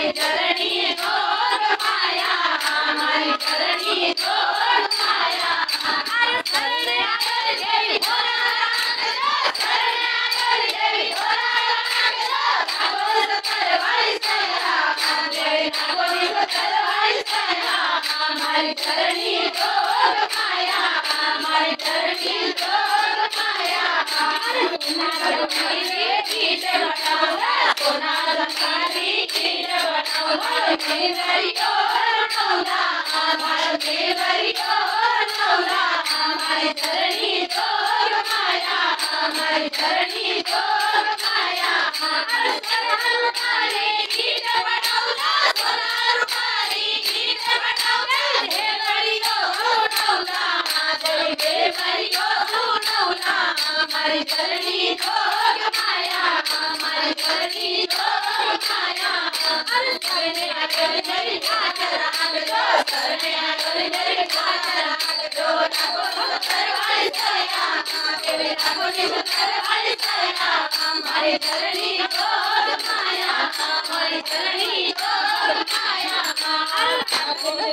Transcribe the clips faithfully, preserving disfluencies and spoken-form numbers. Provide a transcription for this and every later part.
हमारी चरणी जोग माया, हमारी चरणी जोग माया। हमारे शरण आकर देवी भोला राम, शरण आकर देवी भोला राम, नागोरी सतर वाली सैया, देवी नागोरी सतर वाली सैया। हमारी चरणी जोग माया, हमारी चरणी जोग माया। हमारे सोना रंगारी कीट बनाऊंगा, सोना रंगारी कीट बनाऊंगा, देवरियो नौला, हमारे देवरियो नौला। हमारी चरणी जोग माया, हमारी चरणी जोग माया। हमारे सोना रंगारी कीट बनाऊंगा, सोना रंगारी कीट बनाऊंगा, देवरियो नौला, देवी देवरियो नौला। हमारी चरणी जोग माया, हमारी चरणी जोग माया। हमारे शरणे आकर देवी ठाकर आग जो, शरणे आकर देवी ठाकर आग जो, नागोरी सतर वाली सैया, देवी नागोरी सतर वाली सैया। हमारी चरणी जोग माया, हमारी चरणी जोग माया। हमारे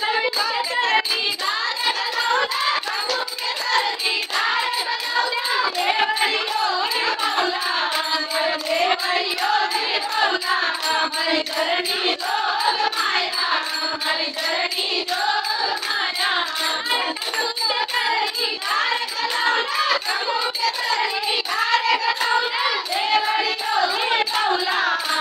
चरणी दार बनौला, प्रभु के चरणी दार बनौला, देवरियो निर्मौला, देवरियो निर्मौला। हमारी चरणी जोग माया, हमारी चरणी जोग माया। प्रभु के चरणी दार बनौला, प्रभु के चरणी दार बनौला, देवरियो निर्मौला,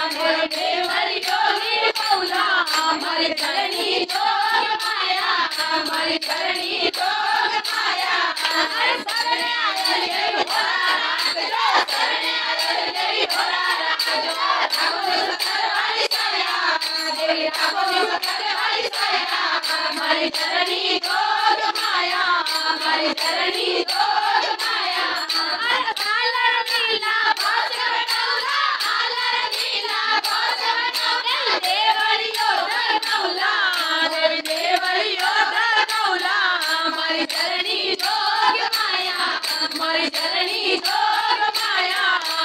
देवरियो निर्मौला। हमारी चरणी जोग माया, हमारी चरणी जोग माया। हमारे शरणे आकर देवी भोला राम जो, शरणे आकर देवी भोला राम जो, नागोरी सतर वाली सैया, देवी नागोरी सतर वाली सैया। हमारी चरणी जोग माया, हमारी चरणी जोग माया। आलर नीला भास बनौला, आलर नीला भास बनौला, देवरियो नौला, देवी देवरियो नौला। हमारी चरणी जोग माया, हमारी चरणी जोग माया।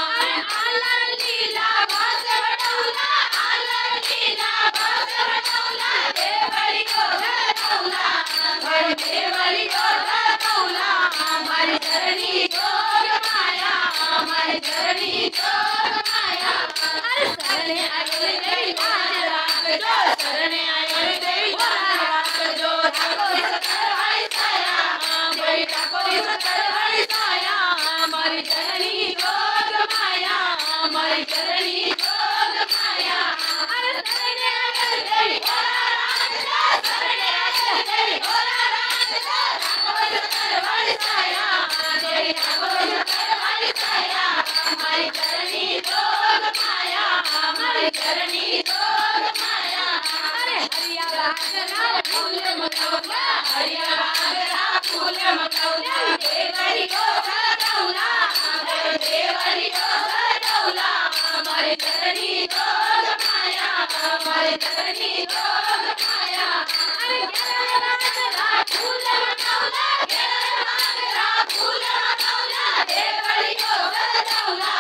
आलर नीला भास बनौला, आलर नीला भास बनौला, देवरियो नौला, देवी देवरियो नौला। हमारी चरणी जोग माया, हमारी चरणी जोग माया। हमारे शरणे आकर देवी भोला राम जो, शरणे आकर देवी भोला राम जो, नागोरी सतर वाली सैया, देवी नागोरी सतर वाली सैया। हमारी चरणी जोग माया, हमारी चरणी जोग माया। हमारे शरणे आकर देवी भोला राम जो, शरणे आकर देवी भोला राम जो, नागोरी सतर वाली सैया, देवी नागोरी सतर वाली सैया। हमारी चरणी जोग माया, हमारी चरणी जोग माया। अरे हरिया बागरा फूल मखौला, हरिया बागरा फूल मखौला, देवरियो सनौला, देवरियो सनौला। हमारी चरणी जोग माया, हमारी चरणी जोग माया। अरे गेरा बागरा फूल मखौला, गेरा बागरा फूल मखौला, देवरियो सनौला,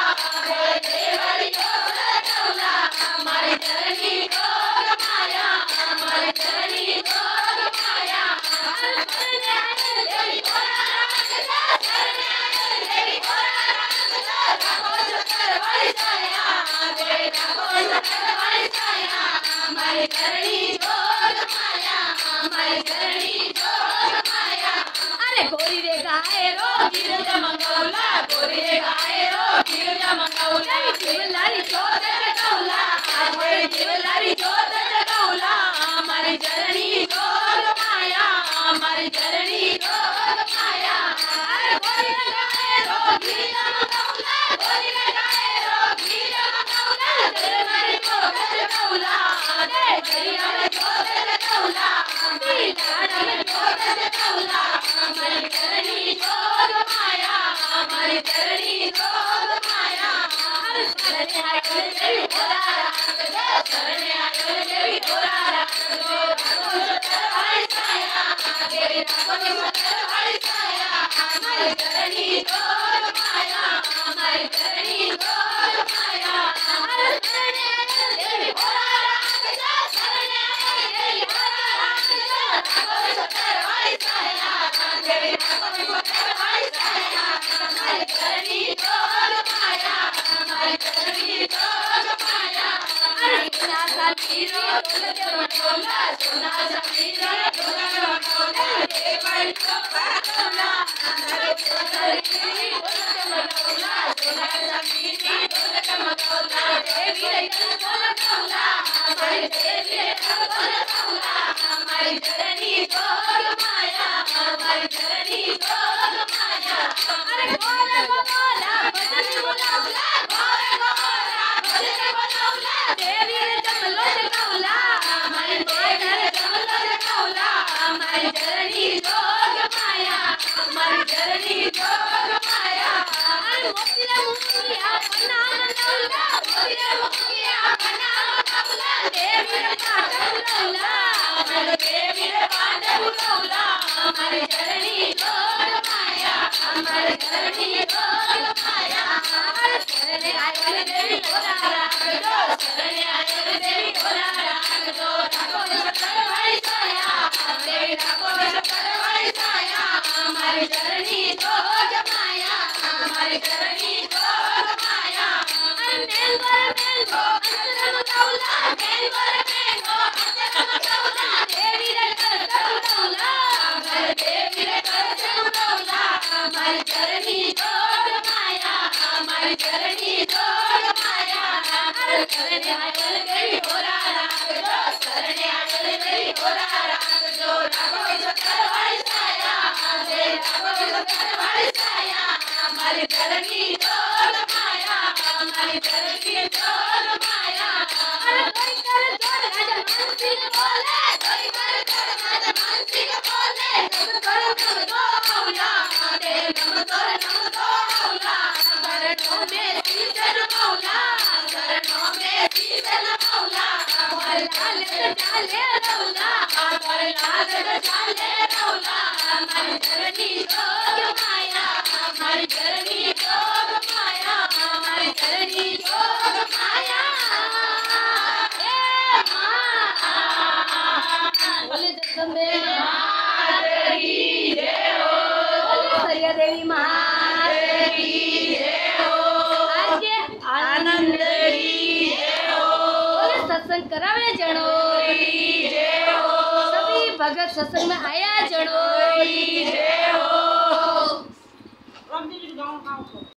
देवरियो सनौला। हमारी चरणी जोग माया, हमारी चरणी जोग माया। शरणे आकर देवी भोला राम जो, शरणे आकर देवी भोला राम जो, नागोरी सतर वाली सैया, देवी नागोरी सतर वाली सैया। हमारी चरणी जोग माया, हमारी चरणी जोग माया। अरे गोरी रे गाय रो गिरजा मंगौला, गोरी रे गाय रो गिरजा मंगौला, देवलारी जोत जगौला, देवी देवलारी जोत जगौला। हमारी चरणी जोग माया, हमारी चरणी जोग माया। अरे गोरी रे गाय रो गिरजा मंगौला, गोरी रे गाय रो गिरजा मंगौला, देवलारी जोत जगौला, देवलारी जोत जगौला, देवलारी जोत जगौला। हमारी चरणी जोग माया, हमारी चरणी जोग माया। हमारे शरणे आकर देवी भोला राम जो, शरणे आकर देवी भोला राम जो, नागोरी सतर वाली सैया, देवी नागोरी सतर वाली सैया। हमारी चरणी जोग माया, हमारी चरणी जोग माया। हमारे शरणे आकर देवी भोला राम समीरो ढोलक बनौला सोना समीरो ढोलक बनौला रे बड़ी चोपा बनौला हमारे चरणी ढोलक बनौला सोना समीरो ढोलक बनौला देवी रे ढोलक बनौला हमारी देवी रे ढोलक बनौला हमारी चरणी जोग माया हमारी चरणी जोग माया अरे गोरे गोरा भजन बोलावला गोरे गोरा भजन बोलावला देवी रे जमलो जगावला हमारी देवी रे जमलो जगावला हमारी चरणी जोग माया हमारी चरणी जोग माया अरे मोतीरा मुखिया बना बनौला मोतीरा मुखिया बना बनौला देवी रे पाठ बुलौला हमारी देवी रे पाठ बुलौला हमारी चरणी जोग माया हमारी चरणी जोग माया हमारे चरणी आयल देवी ढोला राग दो चरणी आयल देवी ढोला राग दो रागो शंकर भाई साया देवी रागो शंकर भाई साया हमारी चरणी जोग माया हमारी चरणी जोग माया अरे मेंगोर मेंगो अंतरम कौला मेंगोर मेंगो अंतरम कौला देवी रे कर कौला हमारे देवी रे कर कौला हमारी चरणी जोग माया हमारी चरणी जोग माया अरे चरणी आयल देवी ढोला राग दो चरणी आयल देवी ढोला राग दो रागो शंकर भाई साया देवी रागो शंकर भाई साया हमारी चरणी जोग माया हमारी चरणी जोग माया अरे कोई कर जोड़ राजा मानसिंह बोले कोई कर जोड़ राजा मानसिंह बोले नम कर नम दो मौला देव नम कर नम दो मौला शरणों में सीतन मौला शरणों में सीतन मौला हमारे लाल डाले रौला हमारे लाल डाले रौला हमारी चरणी जोग माया हमारी चरणी जोग माया हमारी चरणी जोग माया हे मां बोले जगदम्बे माता की जय हो बोले सरिया देवी माता की जय हो आज के आनंद की जय हो बोले सत्संग करावे जणो की जय हो सभी भगत सत्संग में आया जणो की जय हो